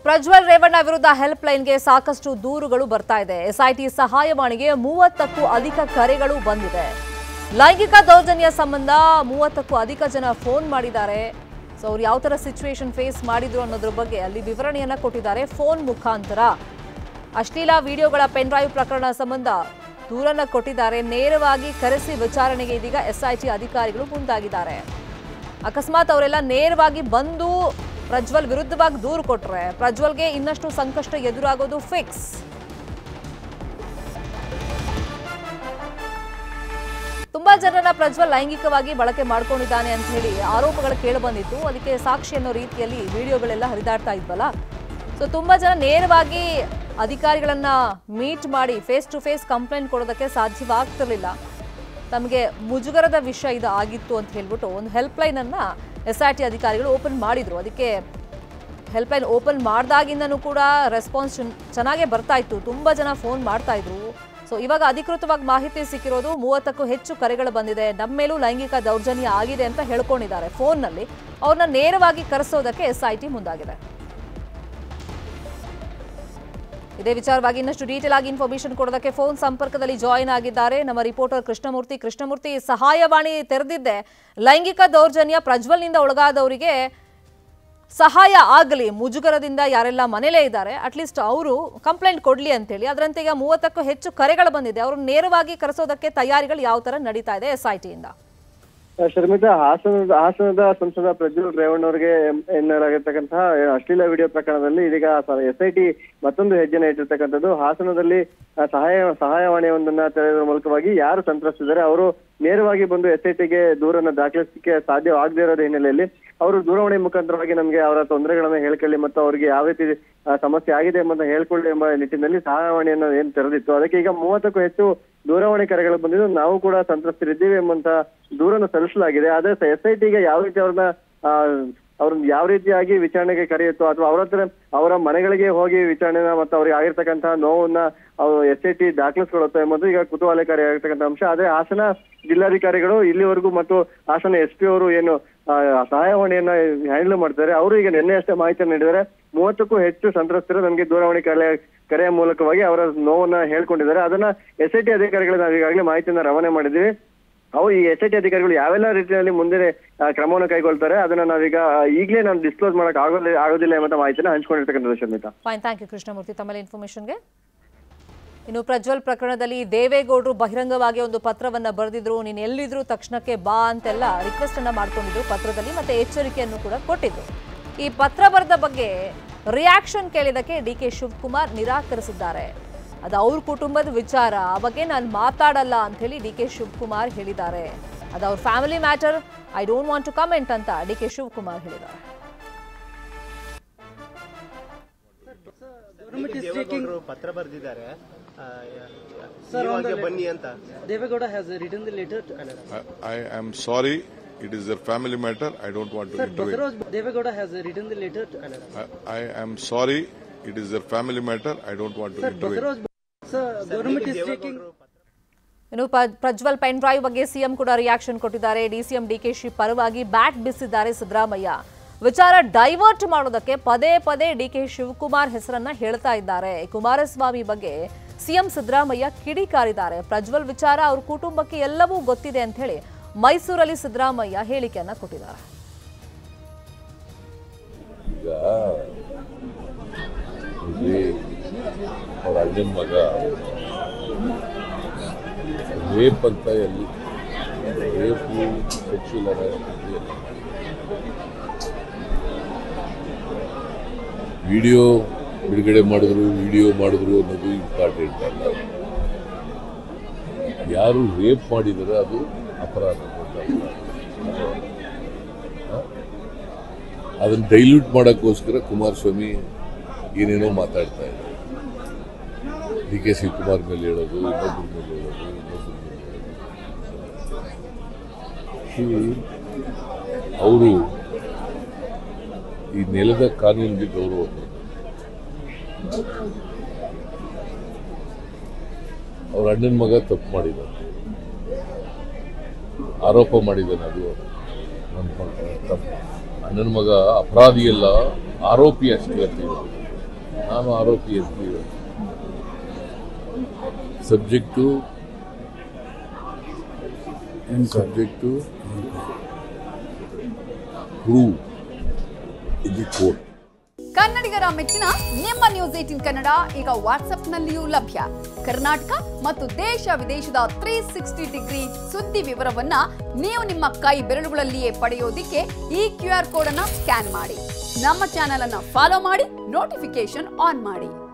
ಪ್ರಜ್ವಲ್ ರೇವಣ್ಣ ವಿರುದ್ಧ ಹೆಲ್ಪ್ ಲೈನ್ಗೆ ಸಾಕಷ್ಟು ದೂರುಗಳು ಬರ್ತಾ ಇದೆ. ಎಸ್ಐಟಿ ಸಹಾಯವಾಣಿಗೆ 30ಕ್ಕೂ ಅಧಿಕ ಕರೆಗಳು ಬಂದಿದೆ. ಲೈಂಗಿಕ ದೌರ್ಜನ್ಯ ಸಂಬಂಧ 30ಕ್ಕೂ ಅಧಿಕ ಜನ ಫೋನ್ ಮಾಡಿದ್ದಾರೆ. ಸೊ ಅವರು ಯಾವ ತರ ಸಿಚುವೇಶನ್ ಫೇಸ್ ಮಾಡಿದ್ರು ಅನ್ನೋದ್ರ ಬಗ್ಗೆ ಅಲ್ಲಿ ವಿವರಣೆಯನ್ನ ಕೊಟ್ಟಿದ್ದಾರೆ ಫೋನ್ ಮುಖಾಂತರ. ಅಶ್ಲೀಲ ವಿಡಿಯೋಗಳ ಪೆನ್ ಡ್ರೈವ್ ಪ್ರಕರಣ ಸಂಬಂಧ ದೂರನ್ನ ಕೊಟ್ಟಿದ್ದಾರೆ. ನೇರವಾಗಿ ಕರೆಸಿ ವಿಚಾರಣೆಗೆ ಇದೀಗ ಎಸ್ಐಟಿ ಅಧಿಕಾರಿಗಳು ಮುಂದಾಗಿದ್ದಾರೆ. ಅಕಸ್ಮಾತ್ ಅವರೆಲ್ಲ ನೇರವಾಗಿ ಬಂದು ಪ್ರಜ್ವಲ್ ವಿರುದ್ಧವಾಗಿ ದೂರು ಕೊಟ್ರೆ ಪ್ರಜ್ವಲ್ಗೆ ಇನ್ನಷ್ಟು ಸಂಕಷ್ಟ ಎದುರಾಗೋದು ಫಿಕ್ಸ್. ತುಂಬಾ ಜನರನ್ನ ಪ್ರಜ್ವಲ್ ಲೈಂಗಿಕವಾಗಿ ಬಳಕೆ ಮಾಡ್ಕೊಂಡಿದ್ದಾನೆ ಅಂತ ಹೇಳಿ ಆರೋಪಗಳು ಕೇಳಿಬಂದಿತ್ತು. ಅದಕ್ಕೆ ಸಾಕ್ಷಿ ಅನ್ನೋ ರೀತಿಯಲ್ಲಿ ವಿಡಿಯೋಗಳೆಲ್ಲ ಹರಿದಾಡ್ತಾ ಇದ್ವಲ್ಲ. ಸೊ ತುಂಬಾ ಜನ ನೇರವಾಗಿ ಅಧಿಕಾರಿಗಳನ್ನ ಮೀಟ್ ಮಾಡಿ ಫೇಸ್ ಟು ಫೇಸ್ ಕಂಪ್ಲೇಂಟ್ ಕೊಡೋದಕ್ಕೆ ಸಾಧ್ಯವಾಗ್ತಿರ್ಲಿಲ್ಲ. ತಮಗೆ ಮುಜುಗರದ ವಿಷಯ ಇದು ಆಗಿತ್ತು ಅಂತ ಹೇಳ್ಬಿಟ್ಟು ಒಂದು ಹೆಲ್ಪ್ ಲೈನ್ ಅನ್ನ ಎಸ್ಐಟಿ ಅಧಿಕಾರಿಗಳು ಓಪನ್ ಮಾಡಿದ್ರು. ಅದಕ್ಕೆ ಹೆಲ್ಪ್ ಲೈನ್ ಓಪನ್ ಮಾಡಿದಾಗಿಂದನೂ ಕೂಡ ರೆಸ್ಪಾನ್ಸ್ ಚೆನ್ನಾಗೇ ಬರ್ತಾ ಇತ್ತು. ತುಂಬಾ ಜನ ಫೋನ್ ಮಾಡ್ತಾ ಇದ್ರು. ಸೊ ಇವಾಗ ಅಧಿಕೃತವಾಗಿ ಮಾಹಿತಿ ಸಿಕ್ಕಿರೋದು 30ಕ್ಕೂ ಹೆಚ್ಚು ಕರೆಗಳು ಬಂದಿದೆ. ನಮ್ಮ ಮೇಲೂ ಲೈಂಗಿಕ ದೌರ್ಜನ್ಯ ಆಗಿದೆ ಅಂತ ಹೇಳ್ಕೊಂಡಿದ್ದಾರೆ ಫೋನ್ನಲ್ಲಿ. ಅವ್ರನ್ನ ನೇರವಾಗಿ ಕರೆಸೋದಕ್ಕೆ ಎಸ್ಐಟಿ ಮುಂದಾಗಿದೆ. ಇದೇ ವಿಚಾರವಾಗಿ ಇನ್ನಷ್ಟು ಡೀಟೇಲ್ ಆಗಿ ಇನ್ಫಾರ್ಮೇಶನ್ ಕೊಡೋದಕ್ಕೆ ಫೋನ್ ಸಂಪರ್ಕದಲ್ಲಿ ಜಾಯಿನ್ ಆಗಿದ್ದಾರೆ ನಮ್ಮ ರಿಪೋರ್ಟರ್ ಕೃಷ್ಣಮೂರ್ತಿ. ಸಹಾಯವಾಣಿ ತೆರೆದಿದ್ದೆ ಲೈಂಗಿಕ ದೌರ್ಜನ್ಯ ಪ್ರಜ್ವಲ್ನಿಂದ ಒಳಗಾದವರಿಗೆ ಸಹಾಯ ಆಗಲಿ, ಮುಜುಗರದಿಂದ ಯಾರೆಲ್ಲ ಮನೇಲೇ ಇದ್ದಾರೆ ಅಟ್ಲೀಸ್ಟ್ ಅವರು ಕಂಪ್ಲೇಂಟ್ ಕೊಡ್ಲಿ ಅಂತೇಳಿ. ಅದರಂತೆ ಈಗ 30ಕ್ಕೂ ಹೆಚ್ಚು ಕರೆಗಳು ಬಂದಿದೆ. ಅವರು ನೇರವಾಗಿ ಕರೆಸೋದಕ್ಕೆ ತಯಾರಿಗಳು ಯಾವ ತರ ನಡೀತಾ ಇದೆ ಎಸ್ಐಟಿಯಿಂದ? ಶರ್ಮಿತಾ, ಹಾಸನದ ಸಂಸದ ಪ್ರಜ್ವಲ್ ರೇವಣ್ಣ ಅವರಿಗೆ ಎನ್ನಲಾಗಿರ್ತಕ್ಕಂತಹ ಅಶ್ಲೀಲ ವಿಡಿಯೋ ಪ್ರಕರಣದಲ್ಲಿ ಇದೀಗ ಎಸ್ಐಟಿ ಮತ್ತೊಂದು ಹೆಜ್ಜೆನ ಇಟ್ಟಿರ್ತಕ್ಕಂಥದ್ದು. ಹಾಸನದಲ್ಲಿ ಸಹಾಯವಾಣಿಯೊಂದನ್ನ ತೆರೆಯುವ ಮೂಲಕವಾಗಿ ಯಾರು ಸಂತ್ರಸ್ತಿದ್ದಾರೆ ಅವರು ನೇರವಾಗಿ ಬಂದು ಎಸ್ಐಟಿಗೆ ದೂರನ್ನ ದಾಖಲಿಸಲಿಕ್ಕೆ ಸಾಧ್ಯವಾಗದೇ ಇರೋದ ಹಿನ್ನೆಲೆಯಲ್ಲಿ ಅವರು ದೂರವಾಣಿ ಮುಖಾಂತರವಾಗಿ ನಮಗೆ ಅವರ ತೊಂದರೆಗಳನ್ನ ಹೇಳ್ಕೊಳ್ಳಿ ಮತ್ತು ಅವರಿಗೆ ಯಾವ ರೀತಿ ಸಮಸ್ಯೆ ಆಗಿದೆ ಎಂಬ ಹೇಳ್ಕೊಳ್ಳಿ ಎಂಬ ನಿಟ್ಟಿನಲ್ಲಿ ಸಹಾಯವಾಣಿಯನ್ನ ಏನ್ ತೆರೆದಿತ್ತು ಅದಕ್ಕೆ ಈಗ 30ಕ್ಕೂ ಹೆಚ್ಚು ದೂರವಾಣಿ ಕರೆಗಳು ಬಂದಿದ್ದು ನಾವು ಕೂಡ ಸಂತ್ರಸ್ತರಿದ್ದೀವಿ ಎಂಬಂತ ದೂರನ್ನು ಸಲ್ಲಿಸಲಾಗಿದೆ. ಆದ್ರೆ ಎಸ್ಐಟಿಗೆ ಯಾವ ರೀತಿ ಅವ್ರನ್ನ ಯಾವ ರೀತಿಯಾಗಿ ವಿಚಾರಣೆಗೆ ಕರೆಯುತ್ತೋ ಅಥವಾ ಅವರ ಮನೆಗಳಿಗೆ ಹೋಗಿ ವಿಚಾರಣೆನ ಮತ್ತು ಅವ್ರಿಗೆ ಆಗಿರ್ತಕ್ಕಂತಹ ನೋವನ್ನ ಎಸ್ಐಟಿ ದಾಖಲಿಸ್ಕೊಳ್ಳುತ್ತೋ ಎಂಬುದು ಈಗ ಕುತೂಹಲಕಾರಿಯಾಗಿರ್ತಕ್ಕಂಥ ಅಂಶ. ಆದ್ರೆ ಹಾಸನ ಜಿಲ್ಲಾಧಿಕಾರಿಗಳು ಇಲ್ಲಿವರೆಗೂ ಮತ್ತು ಹಾಸನ ಎಸ್ ಪಿ ಅವರು ಏನು ಸಹಾಯವಾಣಿಯನ್ನ ಹ್ಯಾಂಡಲ್ ಮಾಡ್ತಾರೆ ಅವರು ಈಗ ನಿನ್ನೆ ಅಷ್ಟೇ ಮಾಹಿತಿಯನ್ನು ನೀಡಿದ್ದಾರೆ. 30ಕ್ಕೂ ಹೆಚ್ಚು ಸಂತ್ರಸ್ತರು ನಮಗೆ ದೂರವಾಣಿ ಕರೆಯ ಮೂಲಕವಾಗಿ ಅವರ ನೋವನ್ನ ಹೇಳ್ಕೊಂಡಿದ್ದಾರೆ. ಅದನ್ನ ಎಸ್ಐಟಿ ಅಧಿಕಾರಿಗಳು ನಾವು ಈಗಾಗಲೇ ಮಾಹಿತಿಯನ್ನ ರವಾನೆ ಮಾಡಿದ್ದೀವಿ. ಈ ಎಸ್ಐಟಿ ಅಧಿಕಾರಿಗಳು ಯಾವೆಲ್ಲ ರೀತಿಯಲ್ಲಿ ಮುಂದೆ ಕ್ರಮವನ್ನು ಕೈಗೊಳ್ತಾರೆ ಅದನ್ನ ನಾವೀಗ ಈಗಲೇ ನಾನು ಡಿಸ್ಕ್ಲೋಸ್ ಮಾಡಕ್ ಆಗೋದಿಲ್ಲ ಎಂಬ ಮಾಹಿತಿನ ಹಂಚ್ಕೊಂಡಿರ್ತಕ್ಕಂಥದ್ದು. Sharmitha, fine, thank you Krishnamurthy ತಮ್ಮ ಇನ್ಫಾರ್ಮೇಶನ್ಗೆ. ಇನ್ನು ಪ್ರಜ್ವಲ್ ಪ್ರಕರಣದಲ್ಲಿ ದೇವೇಗೌಡರು ಬಹಿರಂಗವಾಗಿ ಒಂದು ಪತ್ರವನ್ನ ಬರೆದಿದ್ರು. ನೀನು ಎಲ್ಲಿದ್ರು ತಕ್ಷಣಕ್ಕೆ ಬಾ ಅಂತೆಲ್ಲ ರಿಕ್ವೆಸ್ಟ್ ಅನ್ನ ಮಾಡ್ಕೊಂಡಿದ್ರು ಪತ್ರದಲ್ಲಿ, ಮತ್ತೆ ಎಚ್ಚರಿಕೆಯನ್ನು ಕೂಡ ಕೊಟ್ಟಿದ್ರು. ಈ ಪತ್ರ ಬರೆದ ಬಗ್ಗೆ ರಿಯಾಕ್ಷನ್ ಕೇಳಿದಕ್ಕೆ ಡಿ.ಕೆ. ಶಿವಕುಮಾರ್ ನಿರಾಕರಿಸಿದ್ದಾರೆ. ಅದು ಅವ್ರ ಕುಟುಂಬದ ವಿಚಾರ, ಆ ಬಗ್ಗೆ ನಾನು ಮಾತಾಡಲ್ಲ ಅಂತ ಹೇಳಿ ಡಿ.ಕೆ. ಶಿವಕುಮಾರ್ ಹೇಳಿದ್ದಾರೆ. ಅದು ಅವ್ರ family matter, I don't want to comment ಅಂತ ಡಿ.ಕೆ. ಶಿವಕುಮಾರ್ ಹೇಳಿದ್ದಾರೆ. ಪತ್ರ ಬರೆದಿದ್ದಾರೆ ಬನ್ನಿ ಅಂತ. Deve Gowda has written the letter. I am sorry, it is their family matter, I don't want to intervene. Devegowda has written the letter. I am sorry, it is their family matter, I don't want to intervene. Sir, government is taking. ಇನ್ನು Prajwal pen drive ಬಗ್ಗೆ CM ಕೂಡ reaction ಕೊಟ್ಟಿದ್ದಾರೆ. DCM DKShi ಪರವಾಗಿ bat ಬೀಸಿದ್ದಾರೆ ಸಿದ್ದರಾಮಯ್ಯ. ವಿಚಾರ divert ಮಾಡೋದಕ್ಕೆ ಪದೇ ಪದೇ ಡಿ.ಕೆ. ಶಿವಕುಮಾರ್ ಹೆಸರನ್ನ ಹೇಳ್ತಾ ಇದ್ದಾರೆ. ಕುಮಾರಸ್ವಾಮಿ ಬಗ್ಗೆ ಸಿಎಂ ಸಿದ್ದರಾಮಯ್ಯ ಕಿಡಿಕಾರಿದ್ದಾರೆ. ಪ್ರಜ್ವಲ್ ವಿಚಾರ ಅವ್ರ ಕುಟುಂಬಕ್ಕೆ ಎಲ್ಲವೂ ಗೊತ್ತಿದೆ ಅಂತ ಹೇಳಿ ಮೈಸೂರಲ್ಲಿ ಸಿದ್ದರಾಮಯ್ಯ ಹೇಳಿಕೆಯನ್ನ ಕೊಟ್ಟಿದ್ದಾರೆ. ಅವ್ರ ಅಣ್ಣನ ಮಗ ರೇಪ್ ಅಂತ ಎಲ್ಲಿ ರೇಪು ಸೆಕ್ಸುವಲ್ ಹರಾಸ್ಮೆಂಟ್ ವಿಡಿಯೋ ಬಿಡುಗಡೆ ಮಾಡಿದ್ರು ಅನ್ನೋದು ಇಂಪಾರ್ಟೆಂಟ್ ಅಲ್ಲ. ಯಾರು ರೇಪ್ ಮಾಡಿದರೆ ಅದು ಅಪರಾಧ. ಅದನ್ನು ಡೈಲ್ಯೂಟ್ ಮಾಡೋಕ್ಕೋಸ್ಕರ ಕುಮಾರಸ್ವಾಮಿ ಏನೇನೋ ಮಾತಾಡ್ತಾ ಇದ್ದಾರೆ. ಡಿ.ಕೆ. ಶಿವಕುಮಾರ್ ಮೇಲೆ ಹೇಳೋದು, ಇನ್ನೊಬ್ಬರ ಮೇಲೆ ಹೇಳೋದು. ಅವರು ಈ ನೆಲದ ಕಾನೂನಿಗೆ ಗೌರವ ಅವ್ರ ಅಣ್ಣನ ಮಗ ತಪ್ಪು ಮಾಡಿದ್ದಾನೆ, ಆರೋಪ ಮಾಡಿದ್ದಾನೆ. ಅದು ನನ್ನ ತಪ್ಪು. ಅಣ್ಣನ ಮಗ ಅಪರಾಧಿ ಅಲ್ಲ, ಆರೋಪಿ ಅಷ್ಟೇ ಅಂತ ಹೇಳಿ ನಾನು ಆರೋಪಿ ಅಂತ ಹೇಳಿ subject prove in the court. ಕನ್ನಡಿಗರ ಮೆಚ್ಚಿನ ನಿಮ್ಮ ನ್ಯೂಸ್ 18 ಕನ್ನಡ ಈಗ ವಾಟ್ಸ್ಆಪ್ನಲ್ಲಿಯೂ ಲಭ್ಯ. ಕರ್ನಾಟಕ ಮತ್ತು ದೇಶ ವಿದೇಶದ 360 ಡಿಗ್ರಿ ಸುದ್ದಿ ವಿವರವನ್ನ ನೀವು ನಿಮ್ಮ ಕೈ ಬೆರಳುಗಳಲ್ಲಿಯೇ ಪಡೆಯೋದಿಕ್ಕೆ ಈ QR ಕೋಡ್ ಅನ್ನ ಸ್ಕ್ಯಾನ್ ಮಾಡಿ. ನಮ್ಮ ಚಾನೆಲ್ ಅನ್ನ ಫಾಲೋ ಮಾಡಿ, ನೋಟಿಫಿಕೇಶನ್ ಆನ್ ಮಾಡಿ.